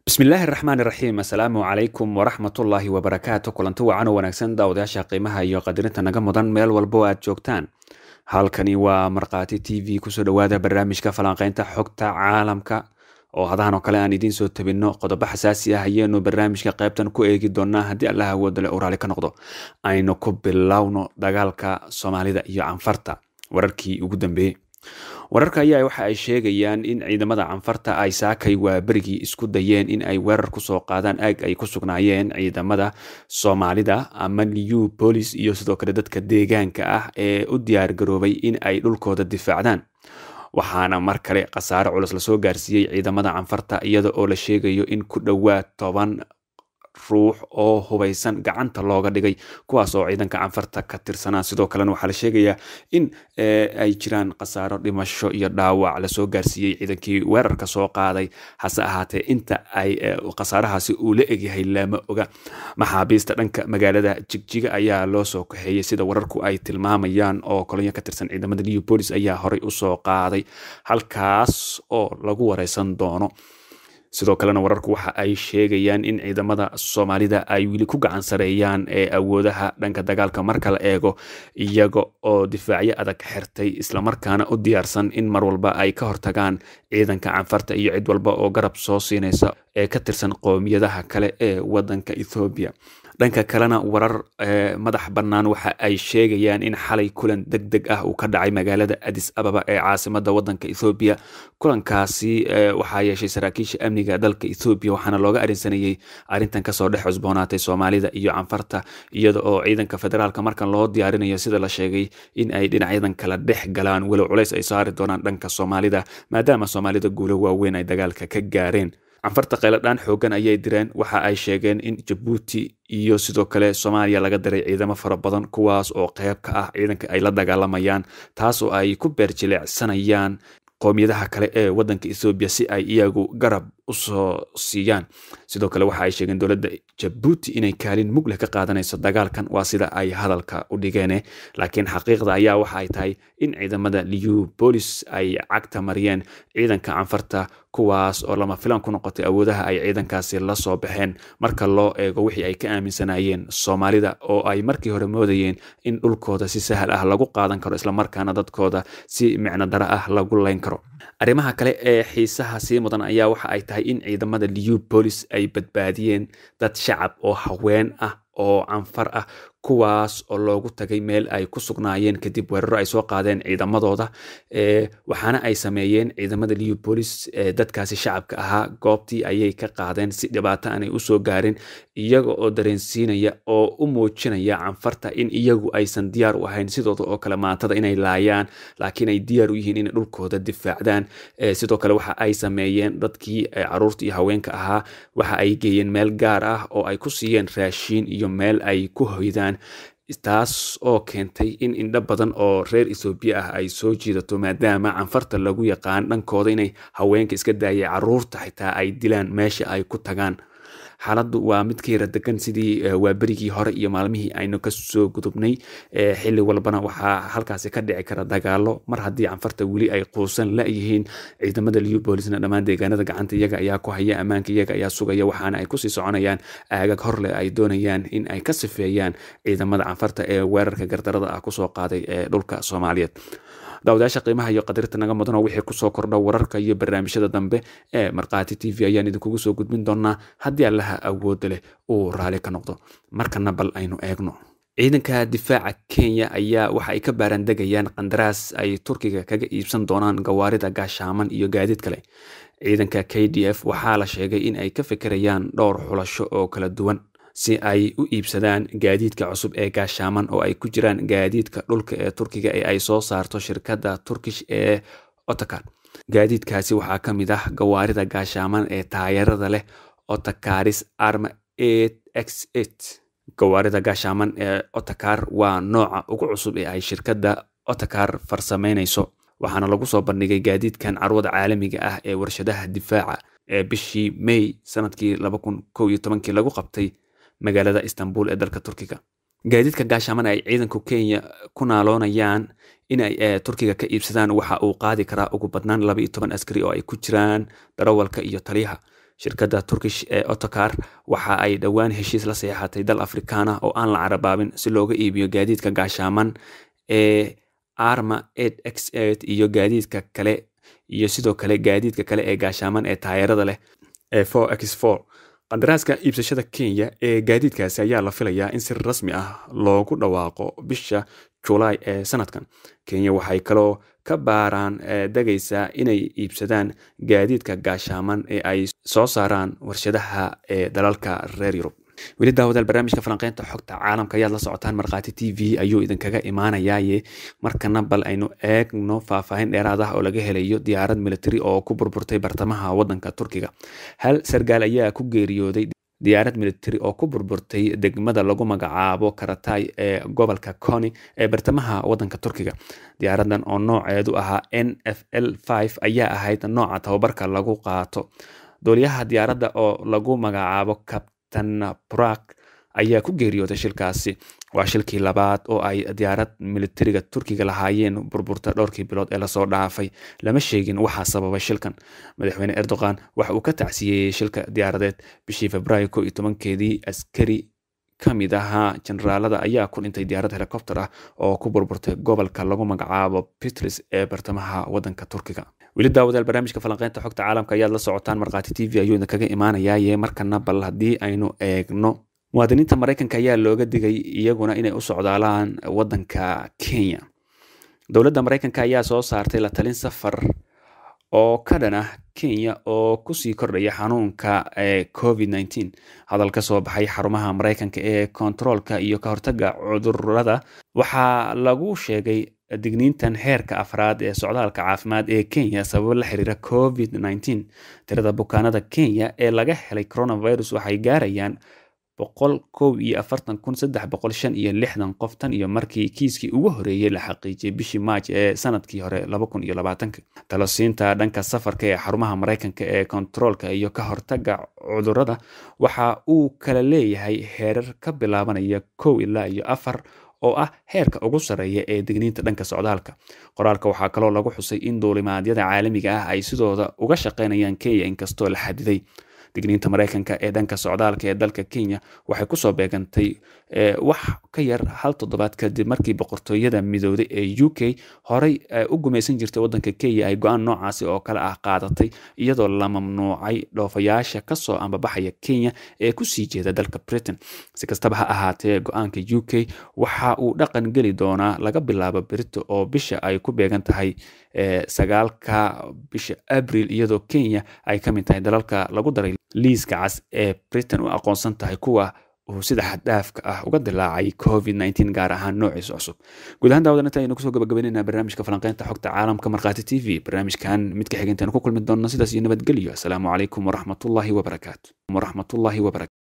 بسم الله الرحمن الرحيم. السلام عليكم ورحمة الله وبركاته. kulanti wacan oo wanaagsan daawadayaasha qiimaha iyo qadarinta naga mudan meel walbo aad joogtaan. Halkani waa Marqaati TV kusoo dhawaada barnaamijka falanqaynta xogta caalamka oo hadahan oo kale aan idiin soo tabino qodobo xasaasi ah ayaynu barnaamijka qaybtan ku eegi doonaa haddii Allah awood leh oo raali ka noqdo. Aynu ku bilowno dagaalka Soomaalida iyo Canfarta wararkii ugu dambeeyay. wararka ayaa waxa ay sheegayaan in ciidamada Canfarta ay saakay waa berigii isku dayeen in ay weerar ku soo qaadaan aag ay ku sugnaayeen ciidamada Soomaalida ama Liyu Police iyo sidoo kale dadka deegaanka ah ee u diyaar garoobay in ay dhulkooda difaacdaan. waxaana mar kale khasaare culus la soo gaarsiiyay ciidamada Canfarta iyada oo la sheegayo in ku dhawaad 10 ruux oo hubeysan gacanta looga dhigay kuwaas oo ciidanka Canfarta ka tirsanaa. sidoo kale waxa la sheegayaa in ay jiraan khasaaro dhimasho iyo dhaawac la soo gaarsiiyay ciidankii weerarka soo qaaday. hase ahaatee inta ay khasaarahaasi uu la egyahay lama oga. maxaabiista dhanka magaalada Jigjiga ayaa loo soo kaxeeyay sida wararku ay tilmaamayaan oo kolonyo ka tirsan ciidamada Liyu Police ayaa horey u soo qaaday halkaas oo lagu wareysan doono. sidoo kalena wararku waxa ay sheegayaan in ciidamada Soomaalida ay wili ku gacan sareeyaan ee awoodaha dhanka dagaalka marka la eego iyaga oo difaacyo adag xirtay isla markaana u diyaarsan in mar walba ay ka hortagaan ciidanka Canfarta iyo cid walba oo garab soo siinaysa ee ka tirsan qoomiyadaha kale ee wadanka Ethiopia. dhanka kalena warar madax bannaan waxa ay sheegayaan in xalay kulan degdeg ah uu ka dhacay magaalada Addis Ababa ee caasimadda wadanka Ethiopia. kulankaasi waxa yeeshay saraakiisha amniga dalka Ethiopia waxaana looga arinsanayay arintan ka soo dhex cusboonaatay Soomaalida iyo Canfarta iyada oo ciidanka federaalka markan loo diyaarinayo sida la sheegay in ay dhinacyadan kala dhex galaan walow culays ay saari doonaan dhanka Soomaalida maadaama Soomaalida guulo waaweyn ay dagaalka ka gaareen. Canfarta qayladaan xoogan ayay direen waxa ay sheegeen in Djibouti iyo sidoo kale Soomaaliya laga diray ciidamo fara badan kuwaas oo qayb ka ah ciidanka ay la dagaalamayaan taas oo ay ku beerjilecsanayaan qoomiyadaha kale ee wadanka Ethiopia si ay iyagu garab u soo siiyaan. sidoo kale waxa ay sheegeen dowladda Djibouti inay kaalin mug leh ka qaadanayso dagaalkan waa sida ay hadalka u dhigeen laakiin xaqiiqda ayaa waxa ay tahay in ciidamada Liyu Police ay cagta mariyeen ciidanka Canfarta kuwaas oo lama filan ku noqotay awoodaha ay ciidankaasi la soo baxeen marka loo eego wixii ay ka aaminsanayeen Soomaalida oo ay markii hore moodayeen in dhulkooda si sahal ah lagu qaadan karo isla markaana dadkooda si micno dara ah lagu leyn karo. arrimaha kale ee xiisaha sii mudan ayaa waxa ay tahay in ciidamada Liyu Police ay badbaadiyeen dad shacab oo haween ah oo Canfar ah kuwaas oo loogu tagay meel ay ku sugnaayeen kadib weeraro ay soo qaadeen ciidamadooda waxaana ay sameeyeen ciidamada Liyu Police dadkaasi shacabka ahaa goobtii ayay ka qaadeen si dhibaato aanay u soo gaarin iyaga oo dareensiinaya oo u muujinaya Canfarta in iyagu aysan diyaar u ahayn sidoo oo kale maantada inay laayaan laakiin ay diyaar u yihiin in dhulkooda difaacdaan. sidoo kale waxa ay sameeyeen dadkii caruurta iyo haweenka ahaa waxa ay geeyeen meel gaar ah oo ay ku siiyeen raashin iyo meel ay ku hoydaan taas oo keentay in indho badan oo reer Ethiopia ah ay soo jiidato maadaama Canfarta lagu yaqaan dhankooda inay haweenka iska daayay caruurta xitaa ay dilaan meesha ay ku tagaan. xaaladdu waa mid ka yara degan sidii waa berigii hore iyo maalmihii aynu ka soo gudubnay xilli walbana waxaa halkaasi ka dhici kara dagaalo mar haddii Canfarta weli ay quusan la yihiin ciidamada Liyu Police-na dhammaan deegaanada gacanta iyaga ayaa ku haya ammaanka iyaga ayaa sugaya waxaana ay ku sii soconayaan aagag horle ay doonayaan in ay ka sifeeyaan ciidamada Canfarta ee weerarka gardarada ah ku soo qaaday ee dhulka Soomaaliyeed. daawadayaasha qiimaha iyo qadarinta naga mudan wixii ku soo kordha wararka iyo barnaamijyada dambe ee Marqaati TV ayaan idinkugu soo gudbin doonaa haddii Allah awood leh uu raali ka noqdo. markana bal aynu eegno. ciidanka difaaca Kenya ayaa waxa ay ka baarandegayaan qandaraas ay Turkiga kaga iibsan doonaan gawaarida gaashaaman iyo gaadiid kale. ciidanka KDF waxaa la sheegay in ay ka fikirayaan dhowr xulasho oo kala duwan si ay u iibsadaan gaadiidka cusub ee gaashaaman oo ay ku jiraan gaadiidka dhulka ee Turkiga ee ay soo saarto shirkadda Turkish ee Otokar. gaadiidkaasi waxaa ka mid ah gawaarida gaashaaman ee taayirada leh Otokaris Arma 8X8. gawaarida gaashaaman ee Otokar waa nooca ugu cusub ee ay shirkadda Otokar farsameynayso waxaana lagu soo bandhigay gaadiidkan carwada caalamiga ah ee warshadaha difaaca ee bishii May sanadkii 2011 lagu qabtay magaalada Istanbul ee dalka Turkiga. gaadiidka gaashaaman ay ciidanka Kenya ku naaloonayaan in ay Turkiga ka iibsadaan waxa uu qaadi karaa ugu badnaan 12 askari oo ay ku jiraan darawalka iyo taliyaha. shirkadda Turkish ee Otokar waxa ay dhowaan heshiis la saxiixatay dal Afrikaan ah oo aan la carabaabin si looga iibiyo gaadiidka gaashaaman ee Arma 8X8 iyo gaadiidka kale iyo sidoo kale gaadiidka kale ee gaashaaman ee taayirada leh ee 4X4. qandaraaska iibsashada Kenya ee gaadiidkaasi ayaa la filayaa in si rasmi ah loogu dhawaaqo bisha July ee sanadkan. Kenya waxay kaloo ka baaraan degaysaa inay iibsadaan gaadiidka gaashaaman ee ay soo saaraan warshadaha ee dalalka reer Yurub. weli daawadaal barnaamijka falanqeynta xogta caalamka ayaad la socotaan markhaati TV ayuu idinkaga imaanayaaye markana bal aynu eegno faahfaahin dheeraad ah oo laga helayo diyaarad military oo ku burburtay bartamaha wadanka Turkiga. hal sargaal ayaa ku geeriyooday diyaarad military oo ku burburtay degmada lagu magacaabo Karatay ee gobolka Konya ee bartamaha wadanka Turkiga. diyaaradan oo nooceedu ahaa NFL5 ayaa ahayd nooca tababarka lagu qaato. dooliyaha diyaaradda oo lagu magacaabo Captain Burak ayaa ku geeriyooday shilkaasi. waa shilkii labaad oo ay diyaarad militariga Turkiga lahaayeen burburta dhowrkii bilood ee lasoo dhaafay. lama sheegin waxa sababay shilkan. madaxweyne Erdogan waxa uu ka tacsiyeeyay shilka diyaaradeed bishii Febraayo 11-keedii. askari ka mid ahaa generaalada ayaa ku dhintay diyaarad helicopter ah oo ku burburtay gobolka lagu magacaabo Bitlis ee bartamaha wadanka Turkiga. weli daawadaal barnaamijka falanqeynta xogta caalamka ayaad la socotaan markhaati TV ayuu idinkaga imaanayaaye markana bal haddii aynu eegno muwaadiniinta Mareykanka ayaa looga digay iyaguna inay u socdaalaan wadanka Kenya. dowladda Mareykanka ayaa soo saartay la talin safar oo ka dhan ah Kenya oo kusii kordhaya xanuunka COVID-19. hadal ka soo baxay xarumaha Mareykanka ee kontaroolka iyo ka hortagga cudurrada waxaa lagu sheegay digniintan heerka afraad ee socdaalka caafimaad ee Kenya sabab la xiriira COVID-19. tirada bukaanada Kenya ee laga helay coronavirus waxay gaarayaan 144,356 qof tan iyo markii kiiskii ugu horeeyay la xaqiijiyay bishii March ee sanadkii hore 2020. talosiinta dhanka safarka ee xarumaha Mareykanka ee kontaroolka iyo ka hortagga cudurrada waxa uu kala leeyahay heerar ka bilaabanaya 1 ilaa 4 oo ah heerka ugu sareeya ee digniinta dhanka socdaalka. qoraalka waxaa kaloo lagu xusay in duulimaadyada caalamiga ah ay sidooda uga shaqeynayaan Kenya inkastoo la xadiday. digniinta Mareykanka ee dhanka socdaalka ee dalka Kenya waxay ku soo beegantay wax ka yar hal toddobaad kadib markii boqortooyada midowday ee UK horey u gumaysan jirtay wadanka Kenya ay go'aan noocaasi oo kale ah qaadatay iyadoo la mamnuucay dhoofayaasha ka soo ambabaxaya Kenya ee ku sii jeeda dalka Britain. si kastaba ha ahaatee go'aanka UK waxa uu dhaqan geli doonaa laga bilaabo berito oo bisha ay ku beegan tahay 9-ka bisha Abriil iyadoo Kenya ay ka mid tahay dalalka lagu daray liiska cas ee Britain u aqoonsan tahay kuwa uu sida xad dhaafka ah uga dilaacay COVID-19 gaar ahaan noociisa cusub. guud ahaan daawadan inta aynu kusoo gabagabaynaynaa barnaamijka falanqeynta xogta caalamka markhaati TV. barnaamijkan mid ka xigeentaan ku kulmi doona sidaas iyo nabadgelyo. asalaamu calaykum waraxmatullaahi wabarakaatu.